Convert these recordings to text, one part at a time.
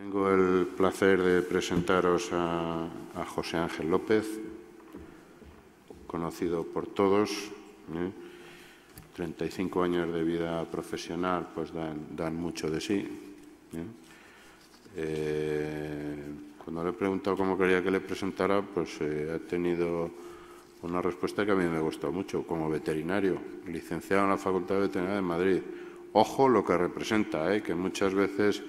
Tengo el placer de presentaros a José Ángel López, conocido por todos. 35 años de vida profesional pues dan mucho de sí. Cuando le he preguntado cómo quería que le presentara, pues ha tenido una respuesta que a mí me gustó mucho, como veterinario, licenciado en la Facultad de Veterinaria de Madrid. Ojo lo que representa, que muchas veces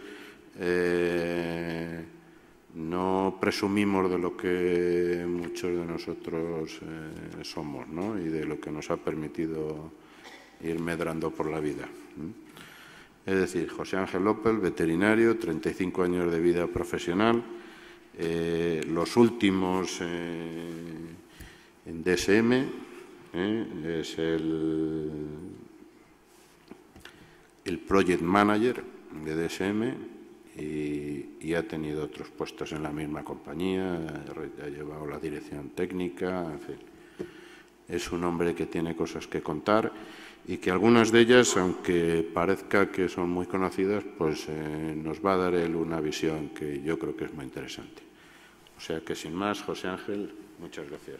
no presumimos de lo que muchos de nosotros somos, ¿no? Y de lo que nos ha permitido ir medrando por la vida. Es decir, José Ángel López, veterinario, 35 años de vida profesional, los últimos en DSM, es el Project Manager de DSM y ha tenido otros puestos en la misma compañía, ha llevado la dirección técnica, en fin. Es un hombre que tiene cosas que contar y que algunas de ellas, aunque parezca que son muy conocidas, pues nos va a dar él una visión que yo creo que es muy interesante. O sea que, sin más, José Ángel, muchas gracias.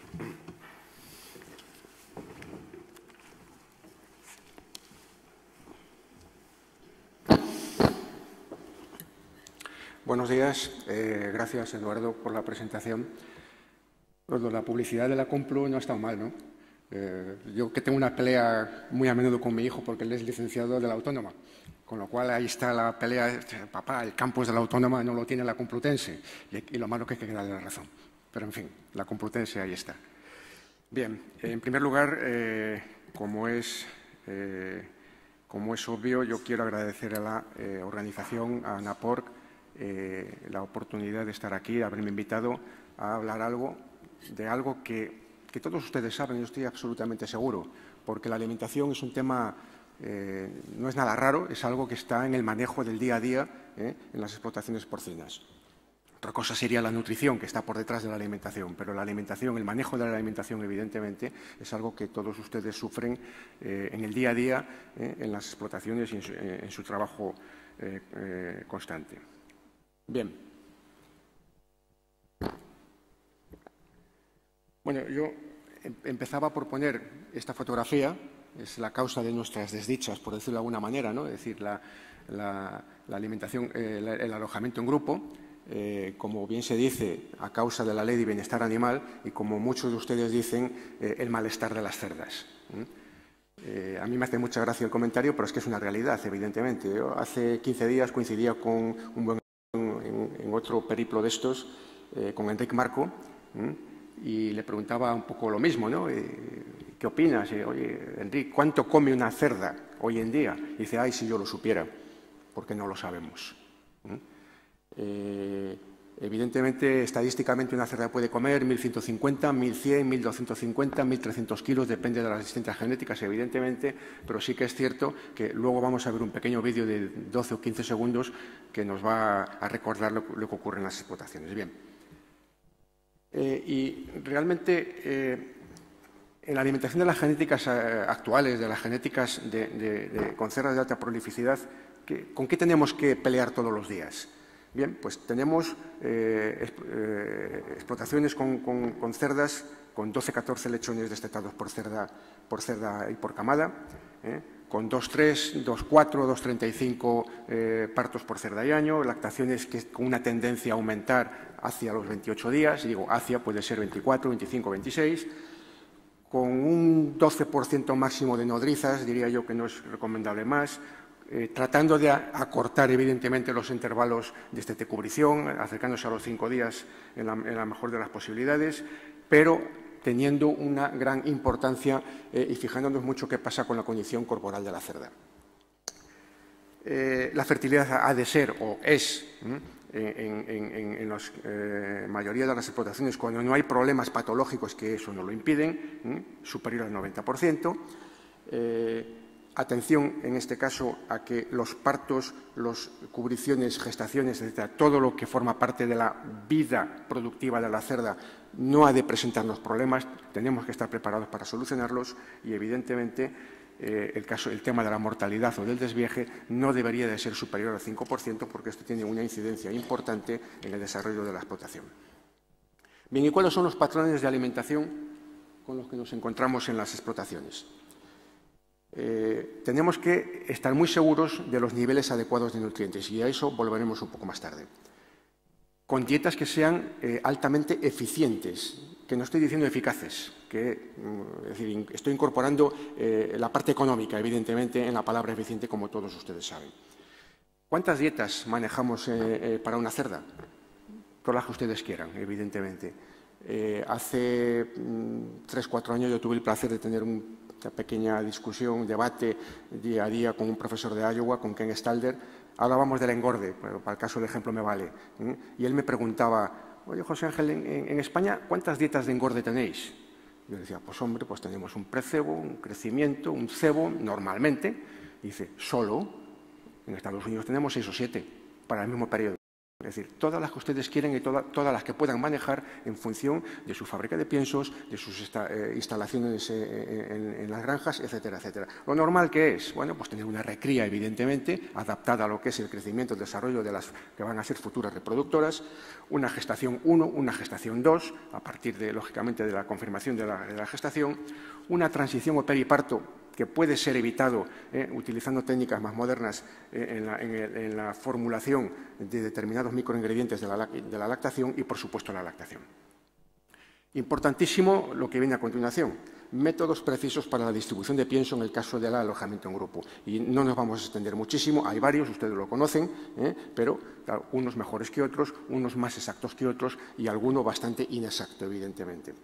Buenos días. Gracias, Eduardo, por la presentación. La publicidad de la Complu no ha estado mal, ¿no? Yo que tengo una pelea muy a menudo con mi hijo porque él es licenciado de la Autónoma, con lo cual ahí está la pelea. Papá, el campus de la Autónoma no lo tiene la Complutense y lo malo que hay que darle la razón. Pero, en fin, la Complutense ahí está. Bien, en primer lugar, como es obvio, yo quiero agradecer a la organización, a ANAPORC, la oportunidad de estar aquí, de haberme invitado a hablar de algo que todos ustedes saben, yo estoy absolutamente seguro, porque la alimentación es un tema, no es nada raro, es algo que está en el manejo del día a día en las explotaciones porcinas. Otra cosa sería la nutrición, que está por detrás de la alimentación, pero la alimentación, el manejo de la alimentación, evidentemente, es algo que todos ustedes sufren en el día a día, en las explotaciones y en su trabajo constante. Bien. Bueno, yo empezaba por poner esta fotografía, es la causa de nuestras desdichas, por decirlo de alguna manera, ¿no? Es decir, la alimentación, el alojamiento en grupo, como bien se dice, a causa de la Ley de Bienestar Animal y como muchos de ustedes dicen, el malestar de las cerdas. A mí me hace mucha gracia el comentario, pero es que es una realidad, evidentemente. Yo hace 15 días coincidía con un buen en otro periplo de estos, con Enric Marco, y le preguntaba un poco lo mismo, ¿no? ¿Qué opinas? Oye, Enric, ¿cuánto come una cerda hoy en día? Y dice, ay, si yo lo supiera, porque no lo sabemos. Evidentemente, estadísticamente, una cerda puede comer 1.150, 1.100, 1.250, 1.300 kilos, depende de las distintas genéticas, evidentemente, pero sí que es cierto que luego vamos a ver un pequeño vídeo de 12 o 15 segundos que nos va a recordar lo que ocurre en las explotaciones. Bien. Y realmente, en la alimentación de las genéticas actuales, de las genéticas con cerdas de alta prolificidad, ¿con qué tenemos que pelear todos los días? Bien, pues tenemos explotaciones con cerdas con 12-14 lechones destetados por cerda y por camada, con 2,3, 2,4, 2,35 partos por cerda y año, lactaciones con una tendencia a aumentar hacia los 28 días, y digo hacia, puede ser 24, 25, 26, con un 12% máximo de nodrizas, diría yo que no es recomendable más, tratando de acortar, evidentemente, los intervalos de cubrición, acercándose a los 5 días en la mejor de las posibilidades, pero teniendo una gran importancia y fijándonos mucho qué pasa con la condición corporal de la cerda. La fertilidad ha de ser o es, en la mayoría de las explotaciones, cuando no hay problemas patológicos que eso no lo impiden, superior al 90%. Atención, en este caso, a que los partos, las cubriciones, gestaciones, etcétera, todo lo que forma parte de la vida productiva de la cerda no ha de presentarnos problemas, tenemos que estar preparados para solucionarlos y, evidentemente, el tema de la mortalidad o del desviaje no debería de ser superior al 5%, porque esto tiene una incidencia importante en el desarrollo de la explotación. Bien, ¿y cuáles son los patrones de alimentación con los que nos encontramos en las explotaciones? Tenemos que estar muy seguros de los niveles adecuados de nutrientes, y a eso volveremos un poco más tarde. Con dietas que sean altamente eficientes, que no estoy diciendo eficaces, es decir, estoy incorporando la parte económica, evidentemente, en la palabra eficiente, como todos ustedes saben. ¿Cuántas dietas manejamos para una cerda? Todas las que ustedes quieran, evidentemente. Hace 3 o 4 años yo tuve el placer de tener una pequeña discusión, un debate día a día con un profesor de Iowa, con Ken Stalder. Hablábamos del engorde, pero para el caso del ejemplo me vale. Y él me preguntaba: oye, José Ángel, en España, ¿cuántas dietas de engorde tenéis? Yo decía: pues hombre, pues tenemos un precebo, un crecimiento, un cebo, normalmente. Y dice: solo en Estados Unidos tenemos 6 o 7 para el mismo periodo. Es decir, todas las que ustedes quieren y todas las que puedan manejar en función de su fábrica de piensos, de sus instalaciones en las granjas, etcétera, etcétera. Lo normal que es, bueno, pues tener una recría, evidentemente, adaptada a lo que es el crecimiento, el desarrollo de las que van a ser futuras reproductoras, una gestación 1, una gestación 2, a partir de, lógicamente, de la confirmación de la gestación, una transición o periparto que puede ser evitado utilizando técnicas más modernas en la formulación de determinados microingredientes de la lactación y, por supuesto, la lactación. Importantísimo lo que viene a continuación: métodos precisos para la distribución de pienso en el caso del alojamiento en grupo. Y no nos vamos a extender muchísimo, hay varios, ustedes lo conocen, pero claro, unos mejores que otros, unos más exactos que otros y alguno bastante inexacto, evidentemente.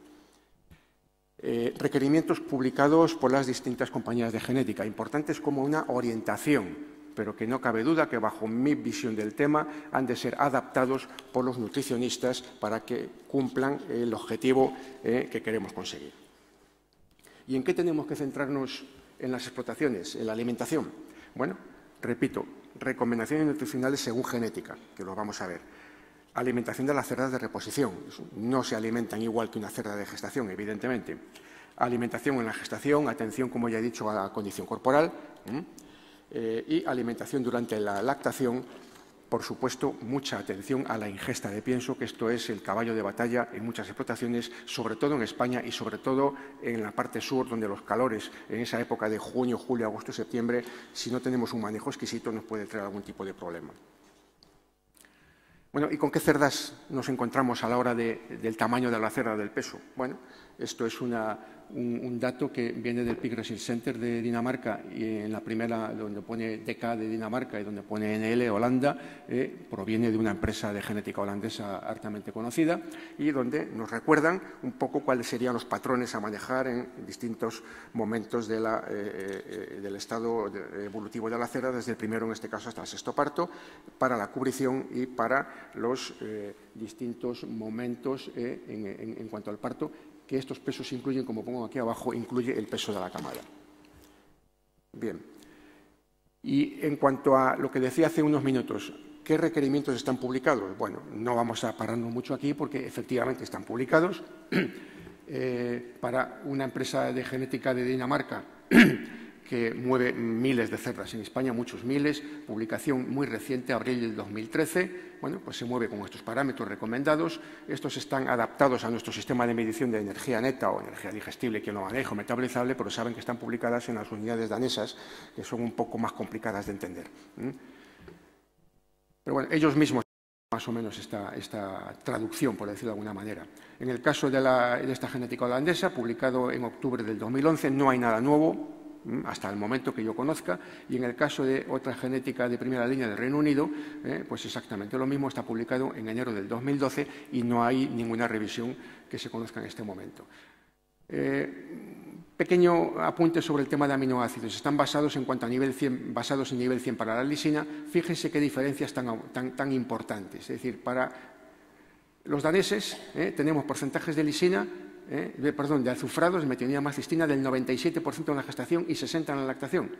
Requerimientos publicados por las distintas compañías de genética, importantes como una orientación, pero que no cabe duda que, bajo mi visión del tema, han de ser adaptados por los nutricionistas para que cumplan el objetivo que queremos conseguir. ¿Y en qué tenemos que centrarnos en las explotaciones? En la alimentación. Bueno, repito, recomendaciones nutricionales según genética, que lo vamos a ver. Alimentación de las cerdas de reposición. No se alimentan igual que una cerda de gestación, evidentemente. Alimentación en la gestación, atención, como ya he dicho, a la condición corporal. Y alimentación durante la lactación, por supuesto, mucha atención a la ingesta de pienso, que esto es el caballo de batalla en muchas explotaciones, sobre todo en España y sobre todo en la parte sur, donde los calores en esa época de junio, julio, agosto, septiembre, si no tenemos un manejo exquisito, nos puede traer algún tipo de problema. Bueno, ¿y con qué cerdas nos encontramos a la hora del tamaño de la cerda, del peso? Bueno, esto es un dato que viene del Pig Research Center de Dinamarca, y en la primera, donde pone DK de Dinamarca y donde pone NL Holanda, proviene de una empresa de genética holandesa altamente conocida, y donde nos recuerdan un poco cuáles serían los patrones a manejar en distintos momentos del estado evolutivo de la cerda, desde el primero, en este caso, hasta el sexto parto, para la cubrición y para los distintos momentos en cuanto al parto, que estos pesos incluyen, como pongo aquí abajo, incluye el peso de la camada. Bien. Y en cuanto a lo que decía hace unos minutos, ¿qué requerimientos están publicados? Bueno, no vamos a pararnos mucho aquí porque efectivamente están publicados. Para una empresa de genética de Dinamarca que mueve miles de cerdas en España, muchos miles, publicación muy reciente, abril del 2013, bueno, pues se mueve con estos parámetros recomendados. Estos están adaptados a nuestro sistema de medición de energía neta o energía digestible, que lo maneja, metabolizable, pero saben que están publicadas en las unidades danesas, que son un poco más complicadas de entender. Pero bueno, ellos mismos más o menos esta traducción, por decirlo de alguna manera. En el caso de esta genética holandesa, publicado en octubre del 2011, no hay nada nuevo hasta el momento que yo conozca, y en el caso de otra genética de primera línea del Reino Unido, pues exactamente lo mismo, está publicado en enero del 2012 y no hay ninguna revisión que se conozca en este momento. Pequeño apunte sobre el tema de aminoácidos. Están basados en cuanto a nivel 100, basados en nivel 100 para la lisina. Fíjense qué diferencias tan importantes. Es decir, para los daneses tenemos porcentajes de lisina, de azufrados, de metionina más cistina, del 97% en la gestación y 60% en la lactación.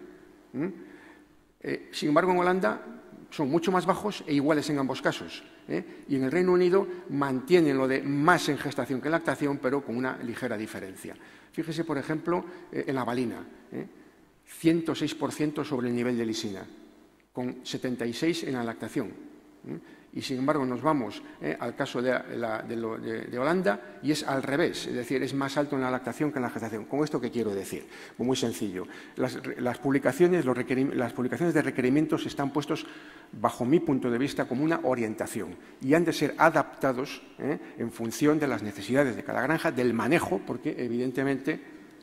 Sin embargo, en Holanda son mucho más bajos e iguales en ambos casos. Y en el Reino Unido mantienen lo de más en gestación que en lactación, pero con una ligera diferencia. Fíjese, por ejemplo, en la valina. 106% sobre el nivel de lisina, con 76 en la lactación. Y, sin embargo, nos vamos al caso de Holanda y es al revés, es decir, es más alto en la lactación que en la gestación. ¿Con esto qué quiero decir? Pues muy sencillo. Las publicaciones de requerimientos están puestos, bajo mi punto de vista, como una orientación y han de ser adaptados en función de las necesidades de cada granja, del manejo, porque evidentemente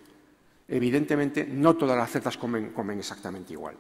no todas las cerdas comen exactamente igual.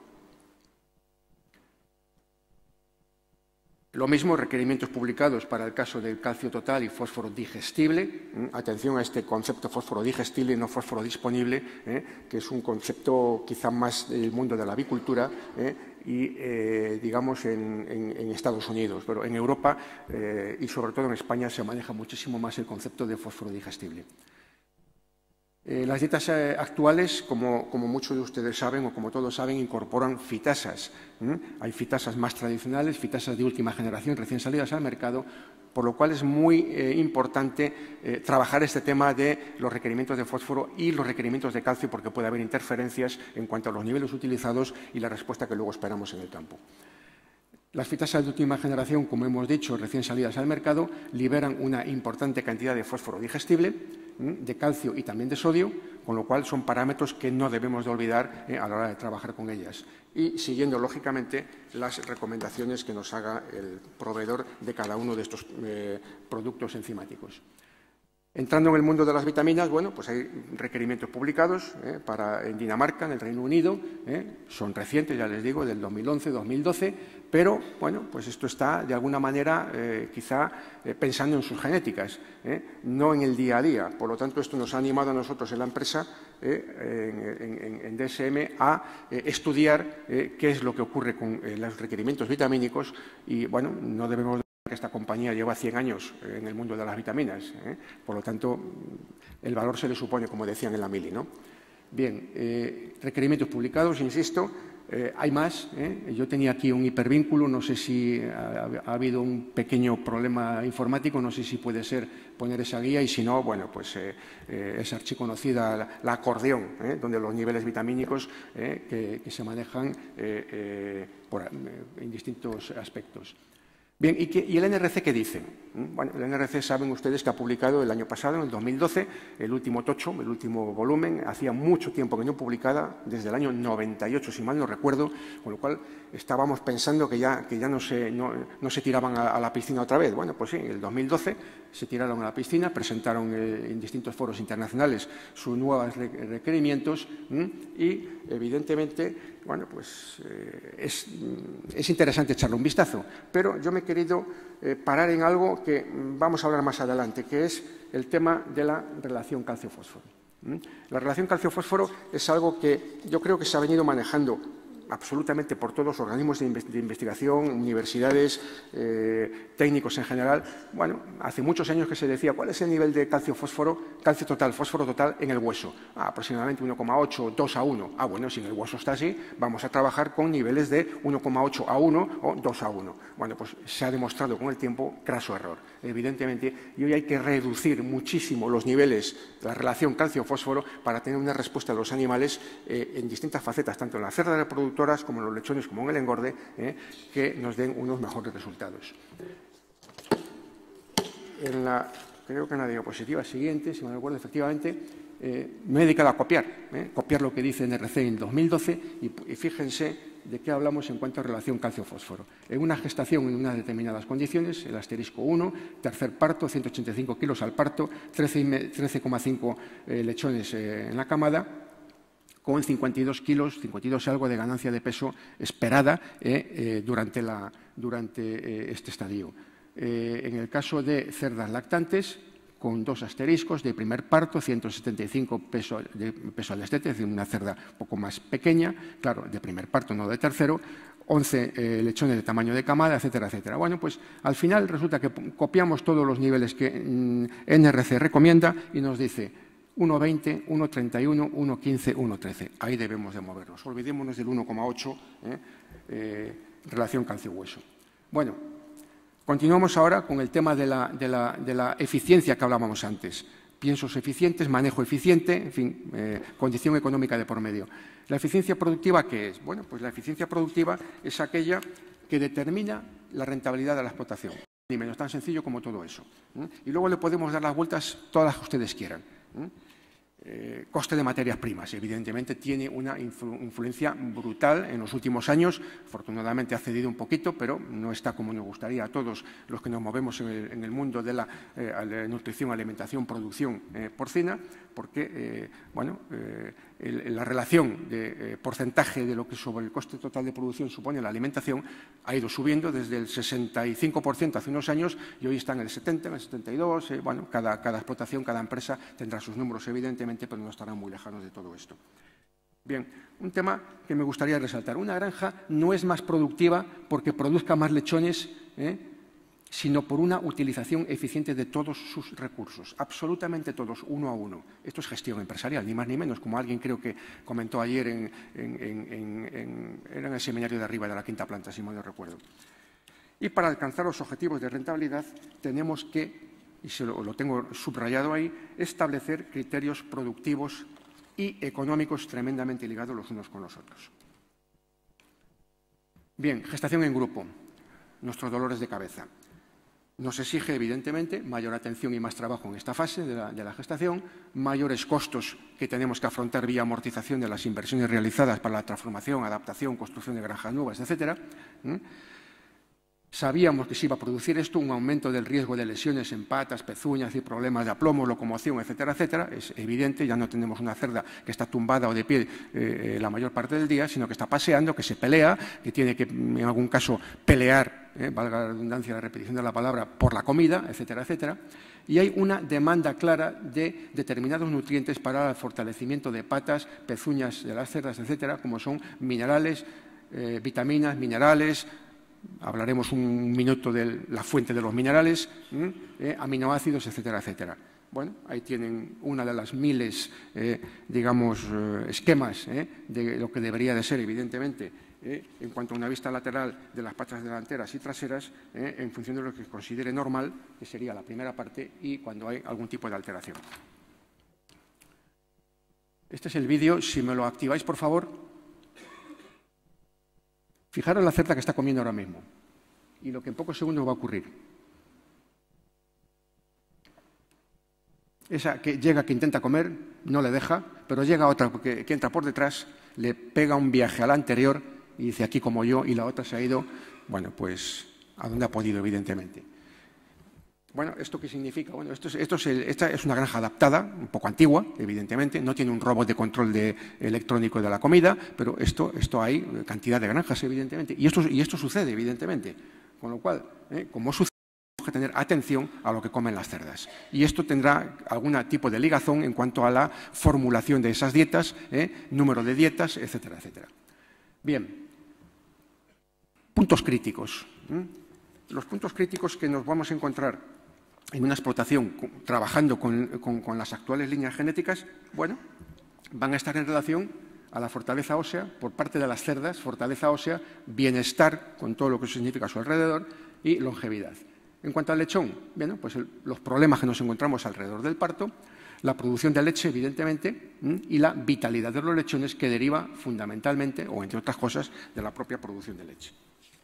Lo mismo, requerimientos publicados para el caso del calcio total y fósforo digestible. Atención a este concepto fósforo digestible y no fósforo disponible, que es un concepto quizá más del mundo de la avicultura y, digamos, en Estados Unidos. Pero en Europa y sobre todo en España se maneja muchísimo más el concepto de fósforo digestible. Las dietas actuales, como muchos de ustedes saben o como todos saben, incorporan fitasas. Hay fitasas más tradicionales, fitasas de última generación recién salidas al mercado, por lo cual es muy importante trabajar este tema de los requerimientos de fósforo y los requerimientos de calcio, porque puede haber interferencias en cuanto a los niveles utilizados y la respuesta que luego esperamos en el campo. Las fitasas de última generación, como hemos dicho, recién salidas al mercado, liberan una importante cantidad de fósforo digestible, de calcio y también de sodio, con lo cual son parámetros que no debemos de olvidar a la hora de trabajar con ellas. Y siguiendo, lógicamente, las recomendaciones que nos haga el proveedor de cada uno de estos productos enzimáticos. Entrando en el mundo de las vitaminas, bueno, pues hay requerimientos publicados en Dinamarca, en el Reino Unido, son recientes, ya les digo, del 2011, 2012, pero, bueno, pues esto está, de alguna manera, quizá pensando en sus genéticas, no en el día a día. Por lo tanto, esto nos ha animado a nosotros en la empresa, en DSM, a estudiar qué es lo que ocurre con los requerimientos vitamínicos y, bueno, no debemos que esta compañía lleva 100 años en el mundo de las vitaminas. Por lo tanto, el valor se le supone, como decían en la mili, ¿no? Bien, requerimientos publicados, insisto, hay más. Yo tenía aquí un hipervínculo, no sé si ha habido un pequeño problema informático, no sé si puede ser poner esa guía y si no, bueno, pues es archiconocida la acordeón, donde los niveles vitamínicos que se manejan en distintos aspectos. Bien, ¿y el NRC qué dice? Bueno, el NRC saben ustedes que ha publicado el año pasado, en el 2012, el último tocho, el último volumen. Hacía mucho tiempo que no publicaba, desde el año 98, si mal no recuerdo, con lo cual estábamos pensando que ya no se tiraban a la piscina otra vez. Bueno, pues sí, en el 2012 se tiraron a la piscina, presentaron en distintos foros internacionales sus nuevos requerimientos y, evidentemente, bueno, pues es interesante echarle un vistazo, pero yo me he querido parar en algo que vamos a hablar más adelante, que es el tema de la relación calcio-fósforo. La relación calcio-fósforo es algo que yo creo que se ha venido manejando absolutamente por todos los organismos de investigación, universidades, técnicos en general. Bueno, hace muchos años que se decía cuál es el nivel de calcio-fósforo, calcio total, fósforo total en el hueso. Aproximadamente 1,8, 2 a 1. Bueno, si en el hueso está así, vamos a trabajar con niveles de 1,8 a 1 o 2 a 1. Bueno, pues se ha demostrado con el tiempo craso error. Evidentemente, y hoy hay que reducir muchísimo los niveles, la relación calcio-fósforo, para tener una respuesta a los animales en distintas facetas, tanto en la cerda reproductora como en los lechones, como en el engorde, que nos den unos mejores resultados. Creo que en la diapositiva siguiente, si me recuerdo efectivamente, me he dedicado a copiar lo que dice NRC en 2012 y fíjense de qué hablamos en cuanto a relación calcio-fósforo. En una gestación en unas determinadas condiciones, el asterisco 1, tercer parto, 185 kilos al parto, 13,5 lechones en la camada, con 52 kilos, 52 y algo de ganancia de peso esperada durante este estadio. En el caso de cerdas lactantes, con 2 asteriscos, de primer parto, 175 peso al destete, es decir, una cerda un poco más pequeña, claro, de primer parto, no de tercero, 11 lechones de tamaño de camada, etcétera, etcétera. Bueno, pues al final resulta que copiamos todos los niveles que NRC recomienda y nos dice 1,20, 1,31, 1,15, 1,13. Ahí debemos de movernos. Olvidémonos del 1,8, relación calcio-hueso. Bueno, continuamos ahora con el tema de la eficiencia que hablábamos antes. piensos eficientes, manejo eficiente, en fin, condición económica de por medio. ¿La eficiencia productiva qué es? Bueno, pues la eficiencia productiva es aquella que determina la rentabilidad de la explotación. Ni menos tan sencillo como todo eso. Y luego le podemos dar las vueltas todas las que ustedes quieran. Coste de materias primas, evidentemente tiene una influencia brutal en los últimos años. Afortunadamente ha cedido un poquito, pero no está como nos gustaría a todos los que nos movemos en el mundo de la nutrición, alimentación, producción porcina, porque la relación de porcentaje de lo que sobre el coste total de producción supone la alimentación ha ido subiendo desde el 65% hace unos años y hoy está en el 70, en el 72. Cada explotación, cada empresa tendrá sus números, evidentemente, pero no estarán muy lejanos de todo esto. Bien, un tema que me gustaría resaltar. Una granja no es más productiva porque produzca más lechones, sino por una utilización eficiente de todos sus recursos, absolutamente todos, uno a uno. Esto es gestión empresarial, ni más ni menos, como alguien creo que comentó ayer era en el seminario de arriba de la quinta planta, si mal no recuerdo. Y para alcanzar los objetivos de rentabilidad tenemos que, y lo tengo subrayado ahí, establecer criterios productivos y económicos tremendamente ligados los unos con los otros. Bien, gestación en grupo, nuestros dolores de cabeza. Nos exige, evidentemente, mayor atención y más trabajo en esta fase de la gestación, mayores costos que tenemos que afrontar vía amortización de las inversiones realizadas para la transformación, adaptación, construcción de granjas nuevas, etcétera. Sabíamos que se iba a producir esto, un aumento del riesgo de lesiones en patas, pezuñas y problemas de aplomo, locomoción, etcétera, etcétera. Es evidente, ya no tenemos una cerda que está tumbada o de pie la mayor parte del día, sino que está paseando, que se pelea, que tiene que, en algún caso, pelear, valga la redundancia, la repetición de la palabra, por la comida, etcétera, etcétera. Y hay una demanda clara de determinados nutrientes para el fortalecimiento de patas, pezuñas de las cerdas, etcétera, como son minerales, vitaminas, minerales. Hablaremos un minuto de la fuente de los minerales, aminoácidos, etcétera, etcétera. Bueno, ahí tienen una de las miles, esquemas de lo que debería de ser, evidentemente, en cuanto a una vista lateral de las patas delanteras y traseras, en función de lo que considere normal, que sería la primera parte, y cuando hay algún tipo de alteración. Este es el vídeo, si me lo activáis, por favor. Fijaros la cerda que está comiendo ahora mismo y lo que en pocos segundos va a ocurrir. Esa que llega, que intenta comer, no le deja, pero llega otra que entra por detrás, le pega un viaje a la anterior y dice aquí como yo, y la otra se ha ido, bueno, pues a donde ha podido, evidentemente. Bueno, ¿esto qué significa? Bueno, esta es una granja adaptada, un poco antigua, evidentemente, no tiene un robot de control electrónico de la comida, pero esto hay cantidad de granjas, evidentemente, y esto sucede, evidentemente, con lo cual, como sucede, tenemos que tener atención a lo que comen las cerdas. Y esto tendrá algún tipo de ligazón en cuanto a la formulación de esas dietas, número de dietas, etcétera, etcétera. Bien, puntos críticos. Los puntos críticos que nos vamos a encontrar en una explotación trabajando con las actuales líneas genéticas, bueno, van a estar en relación a la fortaleza ósea por parte de las cerdas, fortaleza ósea, bienestar con todo lo que eso significa a su alrededor y longevidad. En cuanto al lechón, bueno, pues los problemas que nos encontramos alrededor del parto, la producción de leche, evidentemente, y la vitalidad de los lechones que deriva fundamentalmente, o entre otras cosas, de la propia producción de leche.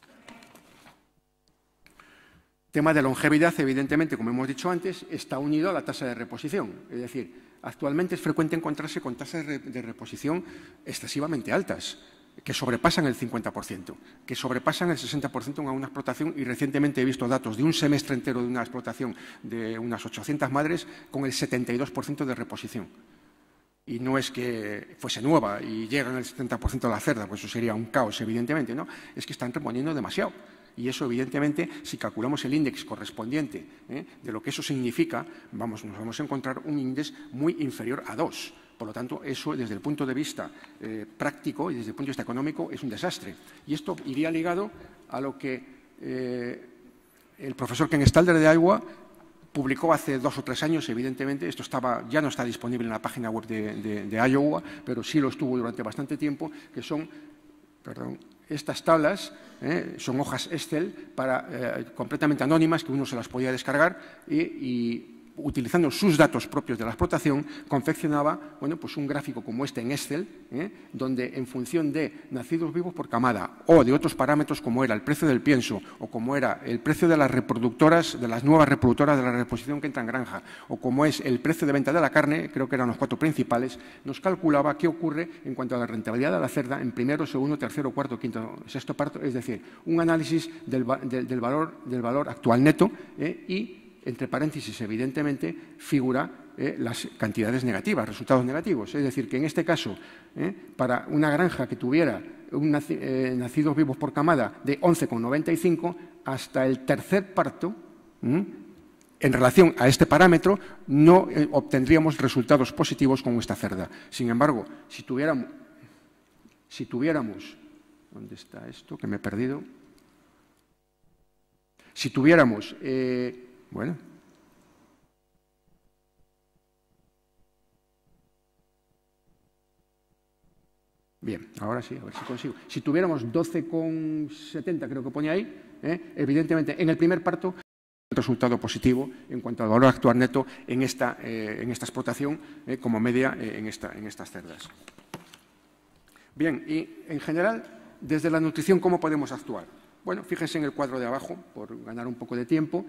Tema de longevidad, evidentemente, como hemos dicho antes, está unido a la tasa de reposición. Es decir, actualmente es frecuente encontrarse con tasas de reposición excesivamente altas, que sobrepasan el 50%, que sobrepasan el 60% en una explotación, y recientemente he visto datos de un semestre entero de una explotación de unas 800 madres con el 72% de reposición. Y no es que fuese nueva y llegan el 70% de la cerda, pues eso sería un caos, evidentemente, ¿no? Es que están reponiendo demasiado. Y eso, evidentemente, si calculamos el índice correspondiente de lo que eso significa, nos vamos a encontrar un índice muy inferior a 2. Por lo tanto, eso, desde el punto de vista práctico y desde el punto de vista económico, es un desastre. Y esto iría ligado a lo que el profesor Ken Stalder de Iowa publicó hace 2 o 3 años. Evidentemente, esto ya no está disponible en la página web de Iowa, pero sí lo estuvo durante bastante tiempo, que son, estas tablas son hojas Excel completamente anónimas, que uno se las podía descargar y utilizando sus datos propios de la explotación, confeccionaba pues un gráfico como este en Excel, donde en función de nacidos vivos por camada o de otros parámetros como era el precio del pienso o como era el precio de las reproductoras, de las nuevas reproductoras de la reposición que entra en granja o como es el precio de venta de la carne, creo que eran los 4 principales, nos calculaba qué ocurre en cuanto a la rentabilidad de la cerda en primero, segundo, tercero, cuarto, quinto, sexto parto, es decir, un análisis del valor actual neto y entre paréntesis, evidentemente, figura las cantidades negativas, resultados negativos. Es decir, que en este caso, para una granja que tuviera nacidos vivos por camada de 11,95, hasta el tercer parto, en relación a este parámetro, no obtendríamos resultados positivos con esta cerda. Sin embargo, si tuviéramos ¿dónde está esto? Que me he perdido. Si tuviéramos bueno. Bien, ahora sí, a ver si consigo. Si tuviéramos 12,70, creo que pone ahí, evidentemente en el primer parto, resultado positivo en cuanto al valor actual neto en esta explotación como media en estas cerdas. Bien, y en general, desde la nutrición, ¿cómo podemos actuar? Bueno, fíjense en el cuadro de abajo, por ganar un poco de tiempo.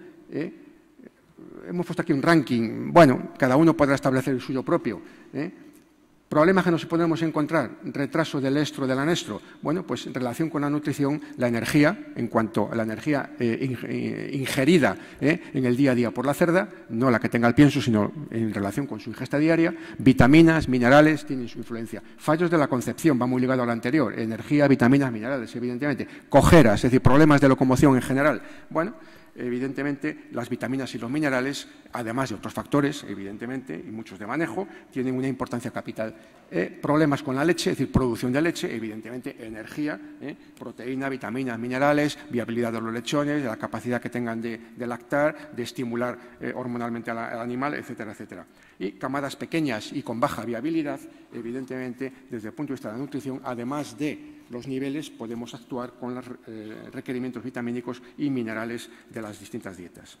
Hemos puesto aquí un ranking. Bueno, cada uno podrá establecer el suyo propio. Problemas que nos podemos encontrar, retraso del estro, del anestro. Bueno, pues en relación con la nutrición, la energía, en cuanto a la energía ingerida en el día a día por la cerda, no la que tenga el pienso, sino en relación con su ingesta diaria, vitaminas, minerales, tienen su influencia. Fallos de la concepción, va muy ligado a lo anterior, energía, vitaminas, minerales, evidentemente. Cojeras, es decir, problemas de locomoción en general. Bueno, evidentemente, las vitaminas y los minerales, además de otros factores, evidentemente, y muchos de manejo, tienen una importancia capital. Problemas con la leche, es decir, producción de leche, evidentemente, energía, proteína, vitaminas, minerales, viabilidad de los lechones, la capacidad que tengan de lactar, de estimular hormonalmente al animal, etcétera, etcétera. Y camadas pequeñas y con baja viabilidad, evidentemente, desde el punto de vista de la nutrición, además de los niveles, podemos actuar con los requerimientos vitamínicos y minerales de las distintas dietas.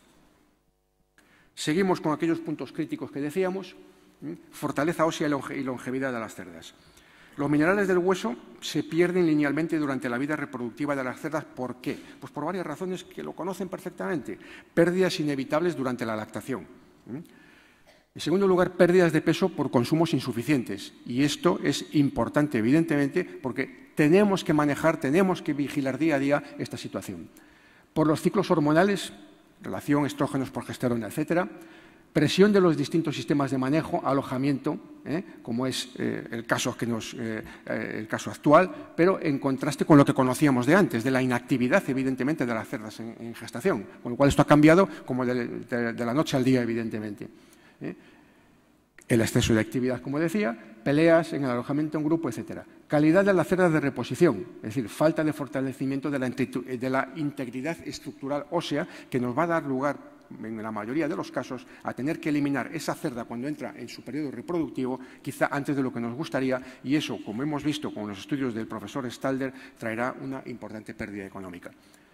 Seguimos con aquellos puntos críticos que decíamos, fortaleza ósea y longevidad de las cerdas. Los minerales del hueso se pierden linealmente durante la vida reproductiva de las cerdas. ¿Por qué? Pues por varias razones que lo conocen perfectamente. Pérdidas inevitables durante la lactación. En segundo lugar, pérdidas de peso por consumos insuficientes. Y esto es importante, evidentemente, porque tenemos que manejar, tenemos que vigilar día a día esta situación. Por los ciclos hormonales, relación estrógenos, progesterona, etcétera, presión de los distintos sistemas de manejo, alojamiento, como es el caso actual, pero en contraste con lo que conocíamos de antes, de la inactividad, evidentemente, de las cerdas en gestación, con lo cual esto ha cambiado como de la noche al día, evidentemente. El exceso de actividad, como decía, peleas en el alojamiento en grupo, etcétera. Calidad de las cerdas de reposición, es decir, falta de fortalecimiento de la integridad estructural ósea que nos va a dar lugar, en la mayoría de los casos, a tener que eliminar esa cerda cuando entra en su periodo reproductivo, quizá antes de lo que nos gustaría, y eso, como hemos visto con los estudios del profesor Stalder, traerá una importante pérdida económica.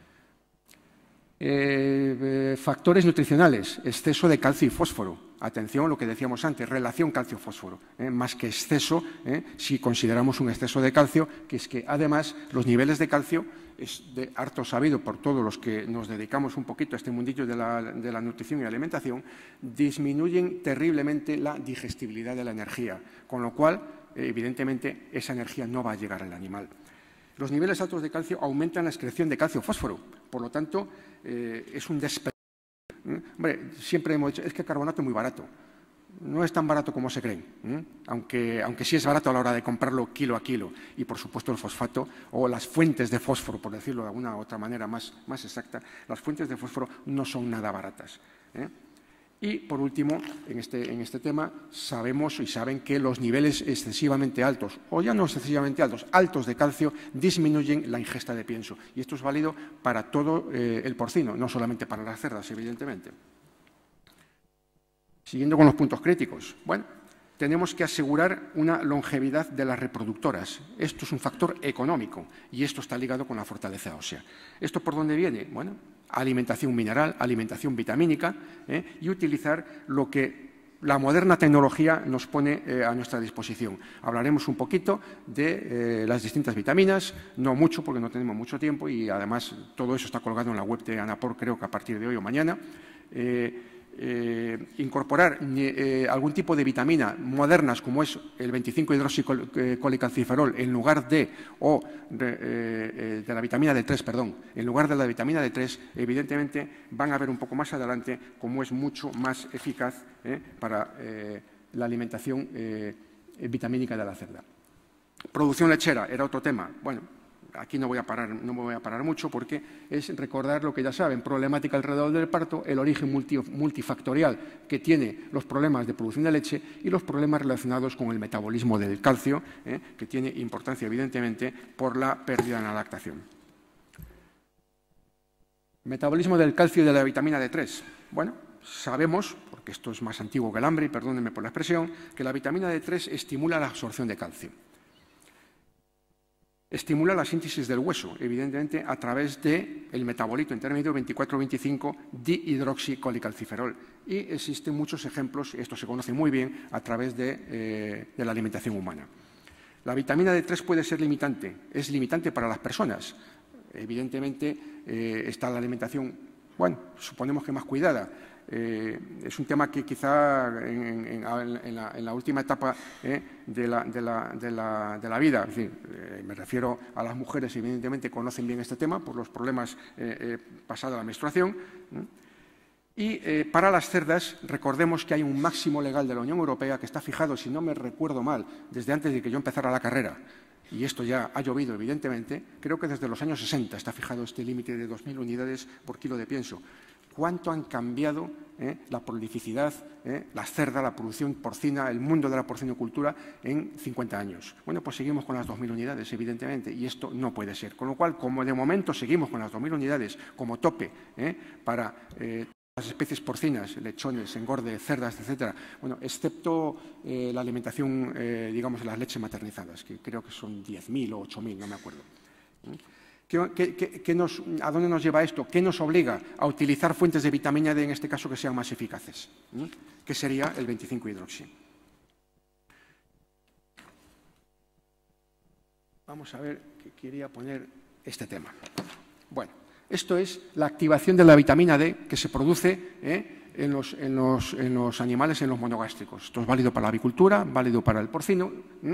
Factores nutricionales, exceso de calcio y fósforo. Atención a lo que decíamos antes, relación calcio-fósforo, más que exceso, si consideramos un exceso de calcio, que es que además los niveles de calcio, es de harto sabido por todos los que nos dedicamos un poquito a este mundillo de la nutrición y alimentación, disminuyen terriblemente la digestibilidad de la energía, con lo cual, evidentemente, esa energía no va a llegar al animal. Los niveles altos de calcio aumentan la excreción de calcio-fósforo, por lo tanto, es un desperdicio. Hombre, siempre hemos dicho, es que el carbonato es muy barato. No es tan barato como se creen, aunque sí es barato a la hora de comprarlo kilo a kilo. Y, por supuesto, el fosfato o las fuentes de fósforo, por decirlo de alguna u otra manera más exacta, las fuentes de fósforo no son nada baratas. Y, por último, en este tema, sabemos y saben que los niveles excesivamente altos, o ya no excesivamente altos, altos de calcio, disminuyen la ingesta de pienso. Y esto es válido para todo el porcino, no solamente para las cerdas, evidentemente. Siguiendo con los puntos críticos. Bueno, tenemos que asegurar una longevidad de las reproductoras. Esto es un factor económico y esto está ligado con la fortaleza ósea. ¿Esto por dónde viene? Bueno, alimentación mineral, alimentación vitamínica, y utilizar lo que la moderna tecnología nos pone a nuestra disposición. Hablaremos un poquito de las distintas vitaminas, no mucho porque no tenemos mucho tiempo y además todo eso está colgado en la web de ANAPOR, creo que a partir de hoy o mañana. Incorporar algún tipo de vitamina modernas como es el 25-hidroxicolicalciferol en lugar de la vitamina D3, perdón, en lugar de la vitamina D3, evidentemente van a ver un poco más adelante cómo es mucho más eficaz para la alimentación vitamínica de la cerda. Producción lechera era otro tema. Bueno, aquí no me voy a parar mucho porque es recordar lo que ya saben, problemática alrededor del parto, el origen multifactorial que tiene los problemas de producción de leche y los problemas relacionados con el metabolismo del calcio, que tiene importancia evidentemente por la pérdida en la lactación. Metabolismo del calcio y de la vitamina D3. Bueno, sabemos, porque esto es más antiguo que el hambre y perdónenme por la expresión, que la vitamina D3 estimula la absorción de calcio. Estimula la síntesis del hueso, evidentemente, a través del metabolito intermedio 24-25 dihidroxicolicalciferol. Y existen muchos ejemplos, esto se conoce muy bien, a través de la alimentación humana. La vitamina D3 puede ser limitante, es limitante para las personas. Evidentemente, está la alimentación, bueno, suponemos que más cuidada. Es un tema que quizá en la última etapa de la vida, es decir, me refiero a las mujeres, evidentemente conocen bien este tema por los problemas pasada la menstruación. Y para las cerdas, recordemos que hay un máximo legal de la Unión Europea que está fijado, si no me recuerdo mal, desde antes de que yo empezara la carrera. Y esto ya ha llovido, evidentemente, creo que desde los años 60 está fijado este límite de 2.000 unidades por kilo de pienso. ¿Cuánto han cambiado la prolificidad, la cerda, la producción porcina, el mundo de la porcinocultura en 50 años? Bueno, pues seguimos con las 2.000 unidades, evidentemente, y esto no puede ser. Con lo cual, como de momento seguimos con las 2.000 unidades como tope para las especies porcinas, lechones, engorde, cerdas, etcétera, bueno, excepto la alimentación, digamos, de las leches maternizadas, que creo que son 10.000 o 8.000, no me acuerdo. ¿A dónde nos lleva esto? ¿Qué nos obliga a utilizar fuentes de vitamina D, en este caso, que sean más eficaces? Que sería el 25-hidroxi. Vamos a ver, que quería poner este tema. Bueno, esto es la activación de la vitamina D que se produce en los animales, en los monogástricos. Esto es válido para la avicultura, válido para el porcino,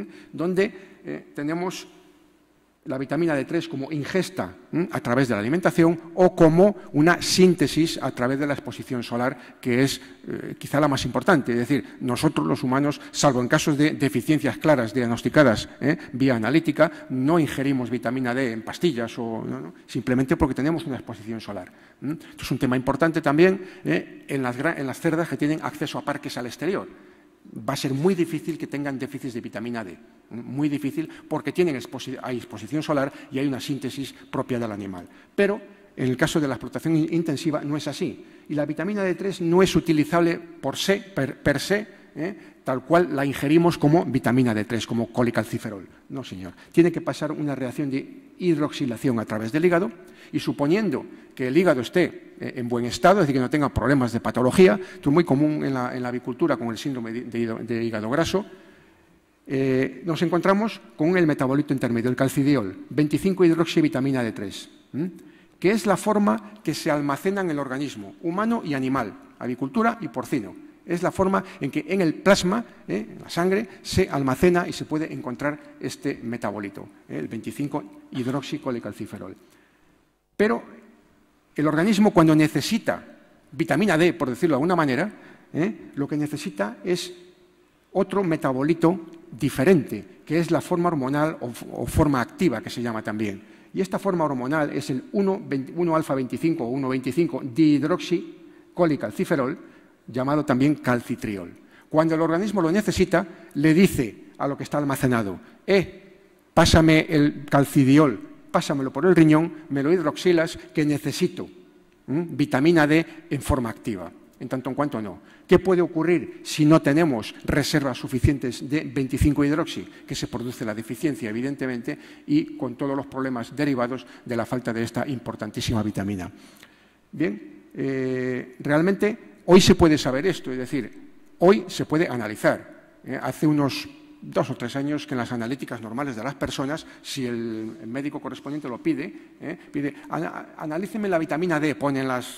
donde tenemos la vitamina D3 como ingesta a través de la alimentación o como una síntesis a través de la exposición solar, que es quizá la más importante. Es decir, nosotros los humanos, salvo en casos de deficiencias claras diagnosticadas vía analítica, no ingerimos vitamina D en pastillas, simplemente porque tenemos una exposición solar. Esto es un tema importante también en las cerdas que tienen acceso a parques al exterior. Va a ser muy difícil que tengan déficits de vitamina D, muy difícil, porque hay exposición solar y hay una síntesis propia del animal. Pero en el caso de la explotación intensiva no es así. Y la vitamina D3 no es utilizable per se, tal cual la ingerimos como vitamina D3, como colicalciferol. No, señor. Tiene que pasar una reacción de hidroxilación a través del hígado y suponiendo que el hígado esté en buen estado, es decir, que no tenga problemas de patología, esto es muy común en la avicultura con el síndrome de hígado graso, nos encontramos con el metabolito intermedio, el calcidiol, 25-hidroxivitamina D3, que es la forma que se almacena en el organismo humano y animal, avicultura y porcino. Es la forma en que en el plasma, en la sangre, se almacena y se puede encontrar este metabolito, el 25-hidroxicolicalciferol. Pero el organismo, cuando necesita vitamina D, por decirlo de alguna manera, lo que necesita es otro metabolito diferente, que es la forma hormonal o forma activa, que se llama también. Y esta forma hormonal es el 1-alfa-25 o 1,25 dihidroxicolicalciferol, llamado también calcitriol. Cuando el organismo lo necesita, le dice a lo que está almacenado, pásame el calcidiol, pásamelo por el riñón, me lo hidroxilas, que necesito vitamina D en forma activa. En tanto en cuanto no. ¿Qué puede ocurrir si no tenemos reservas suficientes de 25-hidroxi? Que se produce la deficiencia, evidentemente, y con todos los problemas derivados de la falta de esta importantísima vitamina. Bien, realmente hoy se puede saber esto, es decir, hoy se puede analizar. Hace unos 2 o 3 años que en las analíticas normales de las personas, si el médico correspondiente lo pide, analíceme la vitamina D, ponen las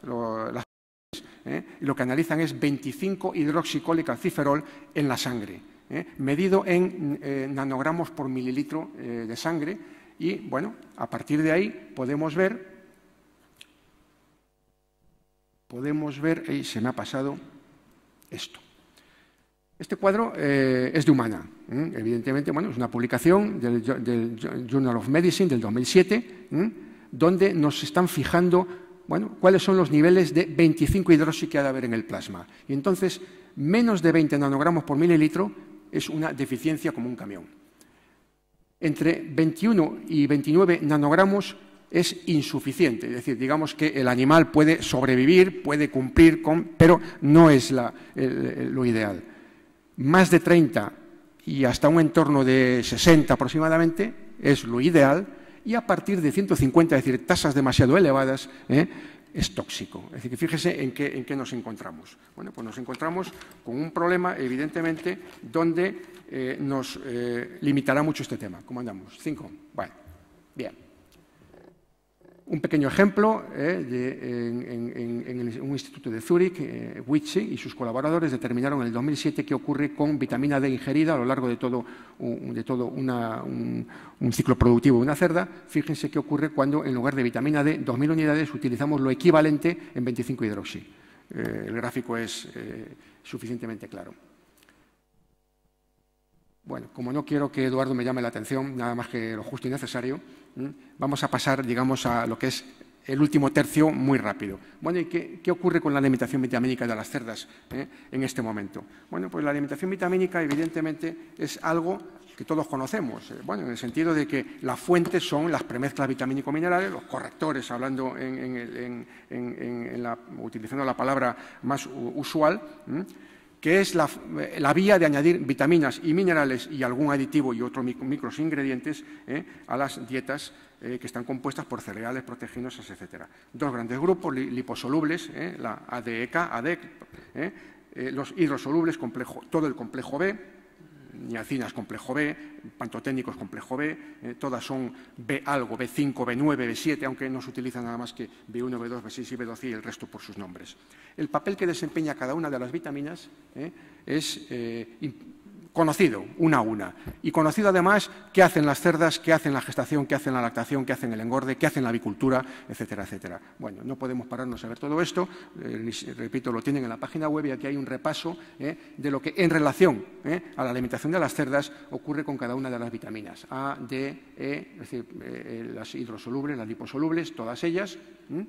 y lo que analizan es 25-hidroxicolecalciferol en la sangre, medido en nanogramos por mililitro de sangre. Y, bueno, a partir de ahí podemos ver, ahí se me ha pasado esto. Este cuadro es de Humana. Evidentemente, bueno, es una publicación del Journal of Medicine del 2007, donde nos están fijando, bueno, cuáles son los niveles de 25-hidroxi que ha de haber en el plasma. Y entonces, menos de 20 nanogramos por mililitro es una deficiencia como un camión. Entre 21 y 29 nanogramos es insuficiente, es decir, digamos que el animal puede sobrevivir, puede cumplir pero no es lo ideal. Más de 30 y hasta un entorno de 60 aproximadamente es lo ideal, y a partir de 150, es decir, tasas demasiado elevadas, es tóxico. Es decir, que fíjese en qué nos encontramos. Bueno, pues nos encontramos con un problema, evidentemente, donde nos limitará mucho este tema. ¿Cómo andamos? 5. Bueno, bien. Un pequeño ejemplo, en un instituto de Zúrich, Witsche y sus colaboradores determinaron en el 2007 qué ocurre con vitamina D ingerida a lo largo de todo un ciclo productivo de una cerda. Fíjense qué ocurre cuando en lugar de vitamina D, 2.000 unidades, utilizamos lo equivalente en 25-hidroxi. El gráfico es suficientemente claro. Bueno, como no quiero que Eduardo me llame la atención, nada más que lo justo y necesario, vamos a pasar, digamos, a lo que es el último tercio muy rápido. Bueno, ¿y qué ocurre con la alimentación vitamínica de las cerdas en este momento? Bueno, pues la alimentación vitamínica, evidentemente, es algo que todos conocemos, bueno, en el sentido de que las fuentes son las premezclas vitamínico-minerales, los correctores, hablando utilizando la palabra más usual, que es la vía de añadir vitaminas y minerales y algún aditivo y otros micros ingredientes a las dietas que están compuestas por cereales, proteaginosas, etc. 2 grandes grupos, liposolubles, la ADEK, ADEC, los hidrosolubles, todo el complejo B, niacinas complejo B, pantoténicos complejo B, todas son B algo, B5, B9, B7, aunque no se utilizan nada más que B1, B2, B6 y B12 y el resto por sus nombres. El papel que desempeña cada una de las vitaminas es conocido, una a una, y conocido además qué hacen las cerdas, qué hacen la gestación, qué hacen la lactación, qué hacen el engorde, qué hacen la avicultura, etcétera, etcétera. Bueno, no podemos pararnos a ver todo esto, repito, lo tienen en la página web y aquí hay un repaso de lo que en relación a la alimentación de las cerdas ocurre con cada una de las vitaminas, A, D, E, es decir, las hidrosolubles, las liposolubles, todas ellas,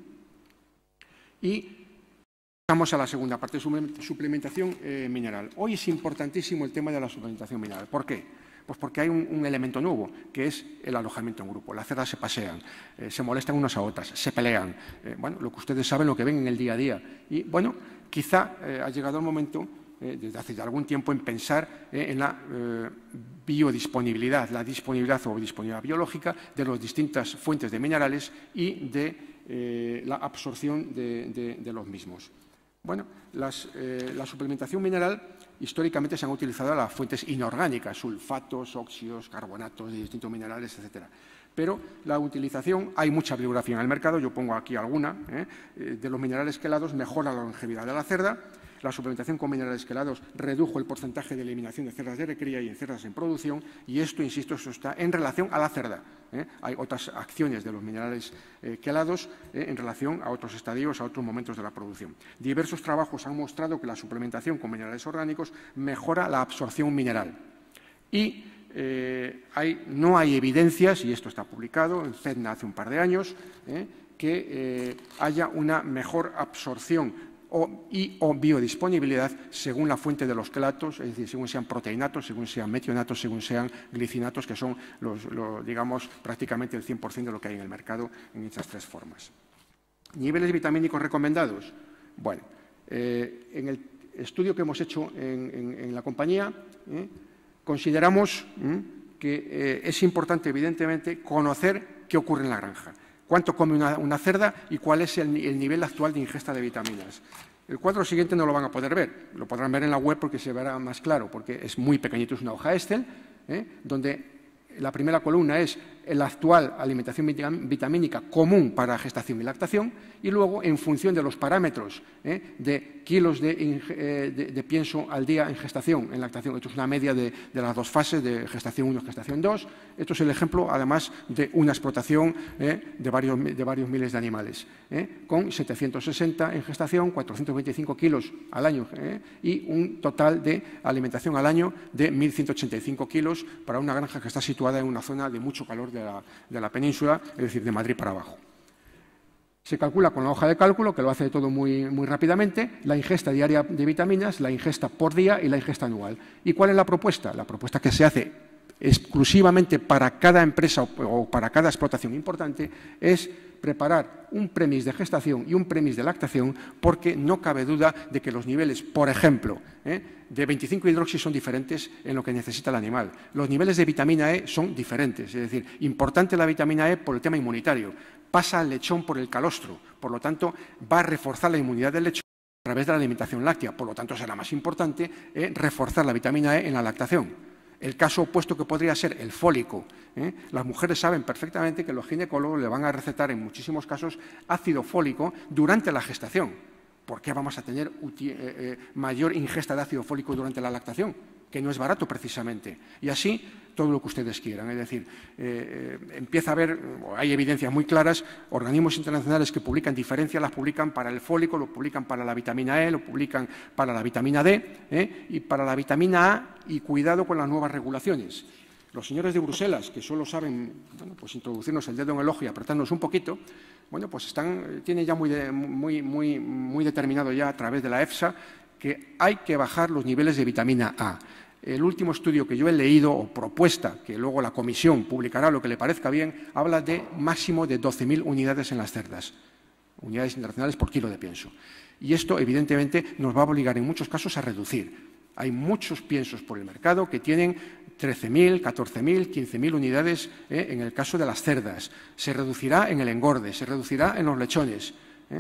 y pasamos a la segunda parte, suplementación mineral. Hoy es importantísimo el tema de la suplementación mineral. ¿Por qué? Pues porque hay un elemento nuevo, que es el alojamiento en grupo. Las cerdas se pasean, se molestan unas a otras, se pelean. Bueno, lo que ustedes saben, lo que ven en el día a día. Y, bueno, quizá ha llegado el momento, desde hace algún tiempo, en pensar en la biodisponibilidad, la disponibilidad o disponibilidad biológica de las distintas fuentes de minerales y de la absorción de los mismos. Bueno, la suplementación mineral históricamente se han utilizado las fuentes inorgánicas, sulfatos, óxidos, carbonatos de distintos minerales, etcétera. Pero la utilización, hay mucha bibliografía en el mercado, yo pongo aquí alguna, de los minerales quelados mejora la longevidad de la cerda. La suplementación con minerales quelados redujo el porcentaje de eliminación de cerdas de recría y en cerdas en producción, y esto, insisto, eso está en relación a la cerda. Hay otras acciones de los minerales quelados en relación a otros estadios, a otros momentos de la producción. Diversos trabajos han mostrado que la suplementación con minerales orgánicos mejora la absorción mineral. Y no hay evidencias, y esto está publicado en CEDNA hace un par de años, que haya una mejor absorción o biodisponibilidad según la fuente de los quelatos, es decir, según sean proteinatos, según sean metionatos, según sean glicinatos, que son, digamos, prácticamente el 100% de lo que hay en el mercado en estas 3 formas. ¿Niveles vitamínicos recomendados? Bueno, en el estudio que hemos hecho en la compañía, consideramos que es importante, evidentemente, conocer qué ocurre en la granja. cuánto come una cerda y cuál es el nivel actual de ingesta de vitaminas. El cuadro siguiente no lo van a poder ver, lo podrán ver en la web porque se verá más claro, porque es muy pequeñito, es una hoja Excel, donde la primera columna es la actual alimentación vitamínica común para gestación y lactación, y luego, en función de los parámetros de kilos de pienso al día en gestación, en lactación. Esto es una media de las dos fases, de gestación 1 y gestación 2. Esto es el ejemplo, además, de una explotación de varios miles de animales, con 760 en gestación, 425 kilos al año y un total de alimentación al año de 1.185 kilos para una granja que está situada en una zona de mucho calor de la península, es decir, de Madrid para abajo. Se calcula con la hoja de cálculo, que lo hace todo muy rápidamente, la ingesta diaria de vitaminas, la ingesta por día y la ingesta anual. ¿Y cuál es la propuesta? La propuesta que se hace exclusivamente para cada empresa o para cada explotación importante es preparar un premis de gestación y un premis de lactación, porque no cabe duda de que los niveles, por ejemplo, de 25-hidroxi son diferentes en lo que necesita el animal. Los niveles de vitamina E son diferentes, es decir, importante la vitamina E por el tema inmunitario. Pasa al lechón por el calostro, por lo tanto, va a reforzar la inmunidad del lechón a través de la alimentación láctea, por lo tanto, será más importante reforzar la vitamina E en la lactación. El caso opuesto, que podría ser el fólico. Las mujeres saben perfectamente que los ginecólogos le van a recetar en muchísimos casos ácido fólico durante la gestación. ¿Por qué vamos a tener mayor ingesta de ácido fólico durante la lactación? Que no es barato precisamente. Y así todo lo que ustedes quieran. Es decir, empieza a haber, hay evidencias muy claras, organismos internacionales que publican diferencias, las publican para el fólico, lo publican para la vitamina E, lo publican para la vitamina D y para la vitamina A, y cuidado con las nuevas regulaciones. Los señores de Bruselas, que solo saben pues introducirnos el dedo en el ojo y apretarnos un poquito, pues tienen ya muy determinado ya a través de la EFSA que hay que bajar los niveles de vitamina A. El último estudio que yo he leído, o propuesta, que luego la comisión publicará lo que le parezca bien, habla de máximo de 12.000 unidades en las cerdas, unidades internacionales por kilo de pienso. Y esto, evidentemente, nos va a obligar en muchos casos a reducir. Hay muchos piensos por el mercado que tienen 13.000, 14.000, 15.000 unidades en el caso de las cerdas. Se reducirá en el engorde, se reducirá en los lechones.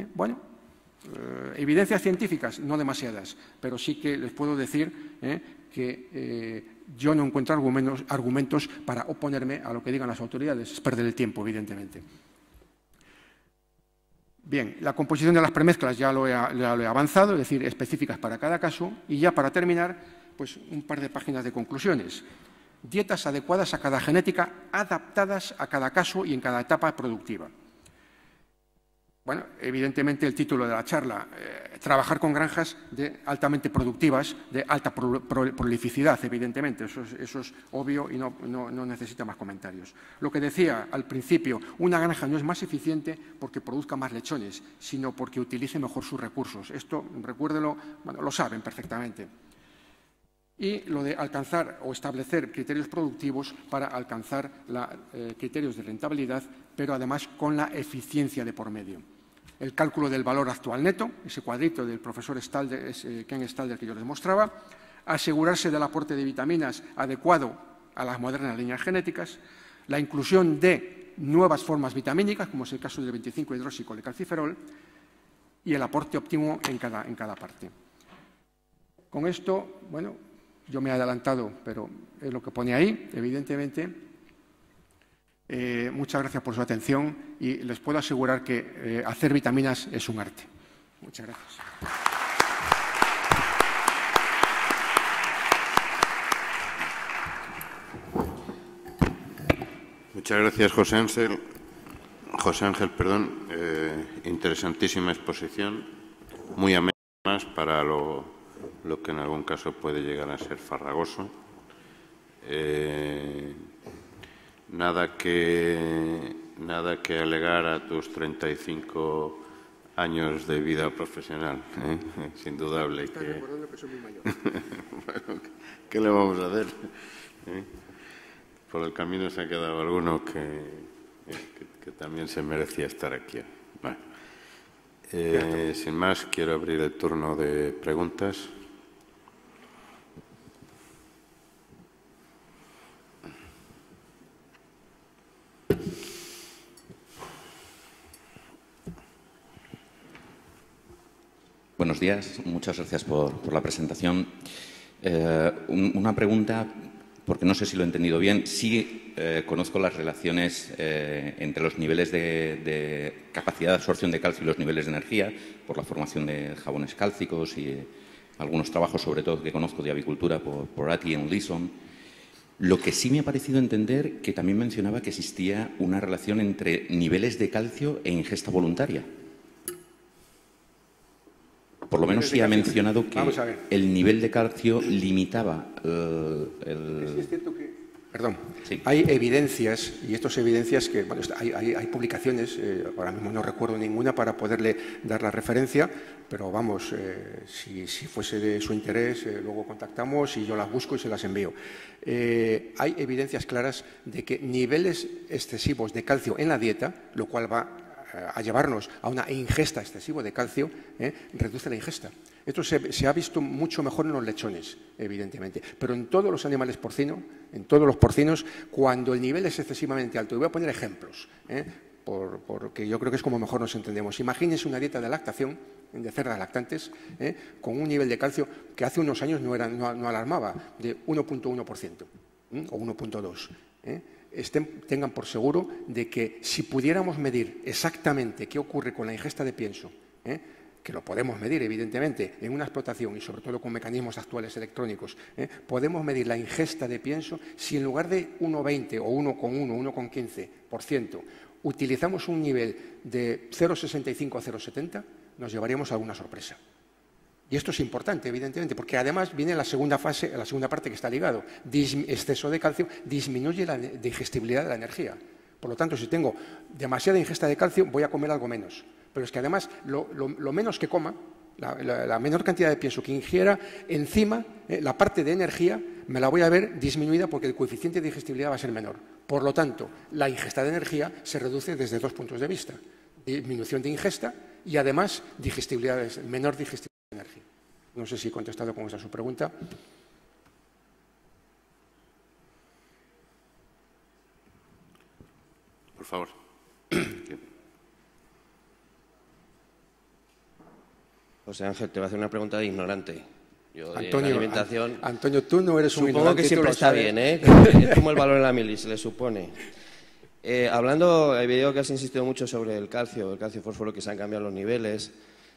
Evidencias científicas, no demasiadas, pero sí que les puedo decir que yo no encuentro argumentos para oponerme a lo que digan las autoridades. Es perder el tiempo, evidentemente. Bien, la composición de las premezclas ya lo he avanzado, es decir, específicas para cada caso. Y ya para terminar, pues un par de páginas de conclusiones. Dietas adecuadas a cada genética, adaptadas a cada caso y en cada etapa productiva. Bueno, evidentemente el título de la charla, trabajar con granjas altamente productivas, de alta prolificidad, evidentemente, eso es obvio y no necesita más comentarios. Lo que decía al principio, una granja no es más eficiente porque produzca más lechones, sino porque utilice mejor sus recursos. Esto, recuérdelo, lo saben perfectamente. Y lo de alcanzar o establecer criterios productivos para alcanzar criterios de rentabilidad, pero además con la eficiencia de por medio. El cálculo del valor actual neto, ese cuadrito del profesor Ken Stalder que yo les mostraba, asegurarse del aporte de vitaminas adecuado a las modernas líneas genéticas, la inclusión de nuevas formas vitamínicas, como es el caso del 25-hidroxicolecalciferol, y el aporte óptimo en cada parte. Con esto, bueno, yo me he adelantado, pero es lo que pone ahí, evidentemente. Muchas gracias por su atención y les puedo asegurar que hacer vitaminas es un arte. Muchas gracias. Muchas gracias, José Ángel. Interesantísima exposición, muy amena para lo que en algún caso puede llegar a ser farragoso. Nada que alegar a tus 35 años de vida profesional, es indudable. Estás recordando que soy muy mayor. Bueno, ¿qué le vamos a hacer? Por el camino se ha quedado alguno que también se merecía estar aquí. Bueno, sin más, quiero abrir el turno de preguntas. Buenos días, muchas gracias por la presentación. Una pregunta, porque no sé si lo he entendido bien. Sí conozco las relaciones entre los niveles de capacidad de absorción de calcio y los niveles de energía, por la formación de jabones cálcicos y algunos trabajos, sobre todo, que conozco de avicultura por Ati en Leeson. Lo que sí me ha parecido entender que también mencionaba que existía una relación entre niveles de calcio e ingesta voluntaria. Por lo menos sí ha mencionado que el nivel de calcio limitaba Es cierto que, perdón, sí. Hay evidencias, y estas evidencias que, bueno, hay publicaciones, ahora mismo no recuerdo ninguna para poderle dar la referencia, pero vamos, si fuese de su interés, luego contactamos y yo las busco y se las envío. Hay evidencias claras de que niveles excesivos de calcio en la dieta, lo cual va a llevarnos a una ingesta excesiva de calcio, reduce la ingesta. Esto se ha visto mucho mejor en los lechones, evidentemente, pero en todos los animales porcinos, en todos los porcinos, cuando el nivel es excesivamente alto, y voy a poner ejemplos, porque yo creo que es como mejor nos entendemos. Imagínense una dieta de lactación, de cerdas lactantes, con un nivel de calcio que hace unos años no alarmaba, de 1,1% o 1,2%. Tengan por seguro de que si pudiéramos medir exactamente qué ocurre con la ingesta de pienso, que lo podemos medir evidentemente en una explotación y sobre todo con mecanismos actuales electrónicos, podemos medir la ingesta de pienso si en lugar de 1,20 o 1,1, 1,15% utilizamos un nivel de 0,65 a 0,70, nos llevaríamos a alguna sorpresa. Y esto es importante, evidentemente, porque además viene la segunda fase, la segunda parte que está ligado. Exceso de calcio disminuye la digestibilidad de la energía. Por lo tanto, si tengo demasiada ingesta de calcio, voy a comer algo menos. Pero es que además, lo menos que coma, la menor cantidad de pienso que ingiera, encima, la parte de energía, me la voy a ver disminuida porque el coeficiente de digestibilidad va a ser menor. Por lo tanto, la ingesta de energía se reduce desde dos puntos de vista. Disminución de ingesta y además menor digestibilidad de energía. No sé si he contestado con esa su pregunta. Por favor. José Ángel, te voy a hacer una pregunta de ignorante. Yo de Antonio, alimentación, Antonio, tú no eres un supongo ignorante. que siempre está bien, ¿eh? Es como el valor en la mili, se le supone. Hablando, he visto que has insistido mucho sobre el calcio fósforo, que se han cambiado los niveles.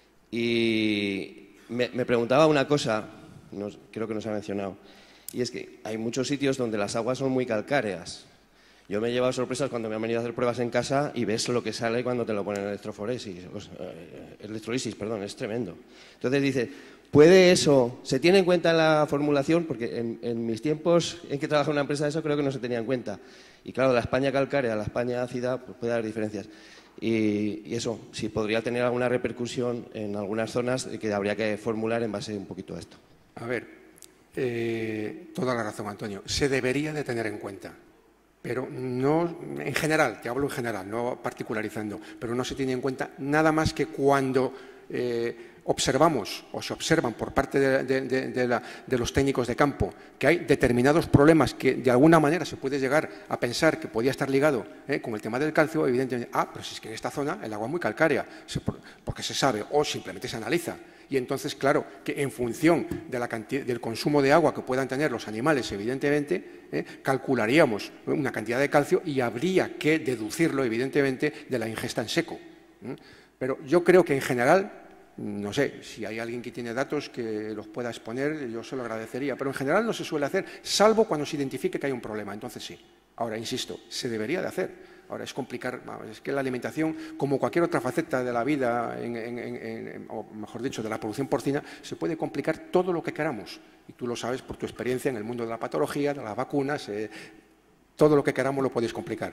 Y me preguntaba una cosa, creo que no se ha mencionado, y es que hay muchos sitios donde las aguas son muy calcáreas. Yo me he llevado sorpresas cuando me han venido a hacer pruebas en casa y ves lo que sale cuando te lo ponen electrolisis, es tremendo. Entonces dice, ¿puede eso? ¿Se tiene en cuenta en la formulación? Porque en mis tiempos en que trabajaba en una empresa de eso creo que no se tenía en cuenta. Y claro, la España calcárea a la España ácida pues puede haber diferencias. Y eso, si podría tener alguna repercusión en algunas zonas que habría que formular en base un poquito a esto. A ver, toda la razón, Antonio. Se debería de tener en cuenta, pero no en general, te hablo en general, no particularizando, pero no se tiene en cuenta nada más que cuando observamos o se observan por parte de los técnicos de campo que hay determinados problemas que de alguna manera se puede llegar a pensar que podía estar ligado con el tema del calcio, evidentemente, pero si es que en esta zona el agua es muy calcárea, porque se sabe o simplemente se analiza. Y entonces, claro, que en función de la cantidad, del consumo de agua que puedan tener los animales, evidentemente, calcularíamos una cantidad de calcio y habría que deducirlo, evidentemente, de la ingesta en seco. Pero yo creo que en general, no sé, si hay alguien que tiene datos que los pueda exponer, yo se lo agradecería, pero en general no se suele hacer, salvo cuando se identifique que hay un problema, entonces sí. Ahora, insisto, se debería de hacer. Ahora, es complicar, es que la alimentación, como cualquier otra faceta de la vida, o mejor dicho, de la producción porcina, se puede complicar todo lo que queramos. Y tú lo sabes por tu experiencia en el mundo de la patología, de las vacunas, todo lo que queramos lo podéis complicar.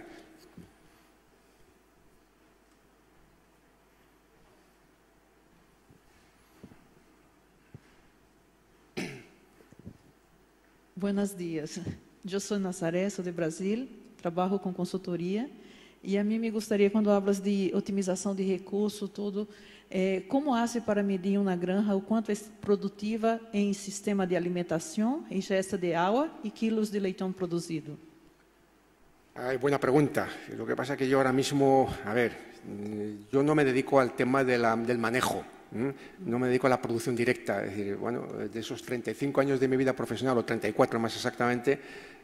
Buenos días. Eu sou Nazaré, sou de Brasil, trabalho com consultoria e a mim me gostaria, quando hablas de otimização de recurso, tudo, como hace para medir uma granja o quanto é produtiva em sistema de alimentação, ingesta de água e quilos de leitão produzido? Buena pregunta. Lo que pasa es que yo ahora mismo, a ver, yo no me dedico al tema del manejo No me dedico a la producción directa. Es decir, bueno, de esos 35 años de mi vida profesional, o 34 más exactamente,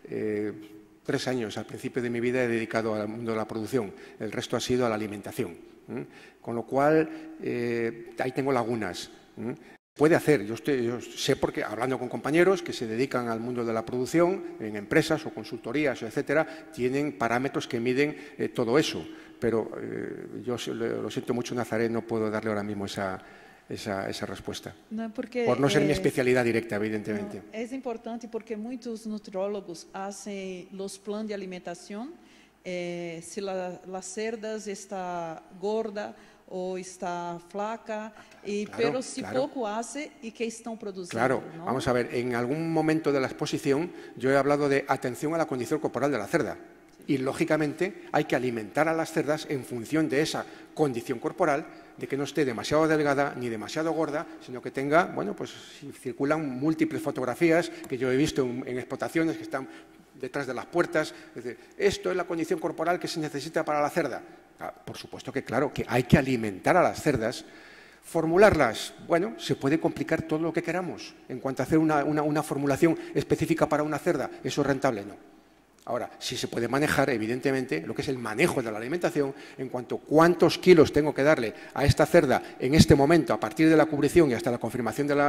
3 años al principio de mi vida he dedicado al mundo de la producción. El resto ha sido a la alimentación. Con lo cual, ahí tengo lagunas. Puede hacer, yo sé porque hablando con compañeros que se dedican al mundo de la producción, en empresas o consultorías, etcétera, tienen parámetros que miden todo eso. Pero yo lo siento mucho, Nazaret, no puedo darle ahora mismo esa respuesta. No, porque, por no ser mi especialidad directa, evidentemente. No, es importante porque muchos nutriólogos hacen los planes de alimentación. Si la cerda está gorda o está flaca, pero si poco hace y que están produciendo. Claro, ¿no? Vamos a ver, en algún momento de la exposición yo he hablado de atención a la condición corporal de la cerda. Y, lógicamente, hay que alimentar a las cerdas en función de esa condición corporal, de que no esté demasiado delgada ni demasiado gorda, sino que tenga, bueno, pues circulan múltiples fotografías que yo he visto en explotaciones que están detrás de las puertas. Es decir, esto es la condición corporal que se necesita para la cerda. Por supuesto que, claro, que hay que alimentar a las cerdas. Formularlas, bueno, se puede complicar todo lo que queramos. En cuanto a hacer una formulación específica para una cerda, ¿eso es rentable? No. Ahora, sí se puede manejar, evidentemente, lo que es el manejo de la alimentación en cuanto a cuántos kilos tengo que darle a esta cerda en este momento, a partir de la cubrición y hasta la confirmación de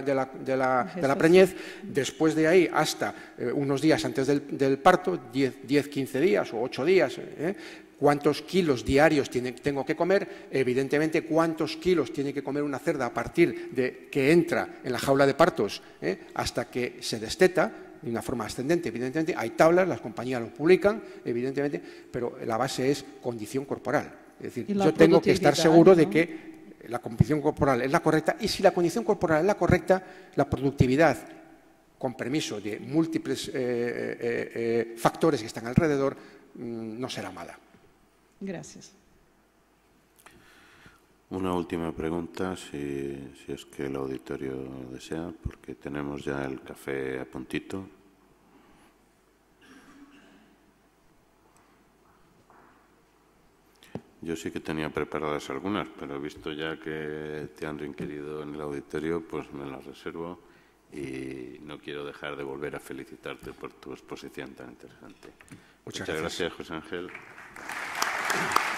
la preñez, después de ahí hasta unos días antes del parto, 10, 15 días o 8 días, cuántos kilos diarios tengo que comer, evidentemente cuántos kilos tiene que comer una cerda a partir de que entra en la jaula de partos hasta que se desteta, de una forma ascendente, evidentemente. Hay tablas, las compañías lo publican, evidentemente, pero la base es condición corporal. Es decir, yo tengo que estar seguro de que la condición corporal es la correcta, y si la condición corporal es la correcta, la productividad, con permiso de múltiples factores que están alrededor, no será mala. Gracias. Una última pregunta, si es que el auditorio desea, porque tenemos ya el café a puntito. Yo sí que tenía preparadas algunas, pero he visto ya que te han requerido en el auditorio, pues me las reservo y no quiero dejar de volver a felicitarte por tu exposición tan interesante. Muchas gracias, José Ángel.